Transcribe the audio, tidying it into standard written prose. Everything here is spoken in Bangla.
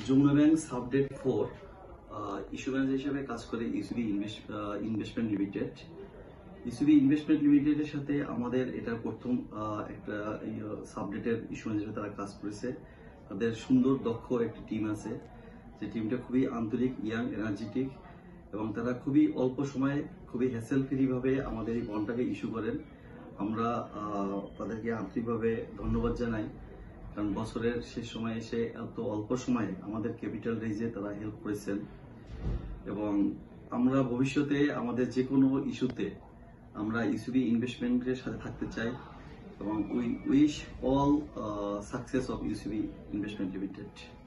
Jamuna bank sub debt 4 issue manager হিসেবে কাজ করে ECB investment limited. ECB investment লিমিটেডের সাথে আমাদের এটা প্রথম একটা সাবডেটের ইস্যু ম্যানেজার তারা কাজ করেছে। তাদের সুন্দর দক্ষ একটি টিম আছে, যে টিমটা খুবই আন্তরিক, ইয়াং, এনার্জেটিক, এবং তারা খুবই অল্প সময়ে খুবই হ্যাসেল ফ্রি ভাবে আমাদের এই বন্ডটাকে ইস্যু করেন। আমরা তাদেরকে আন্তরিকভাবে ধন্যবাদ জানাই, কারণ বছরের শেষ সময় এসে এত অল্প সময়ে আমাদের ক্যাপিটাল রেজে তারা হেল্প করেছেন। এবং আমরা ভবিষ্যতে আমাদের যে কোনো ইস্যুতে আমরা ইসিবি ইনভেস্টমেন্টের সাথে থাকতে চাই, এবং we wish all success of ECB investment limited.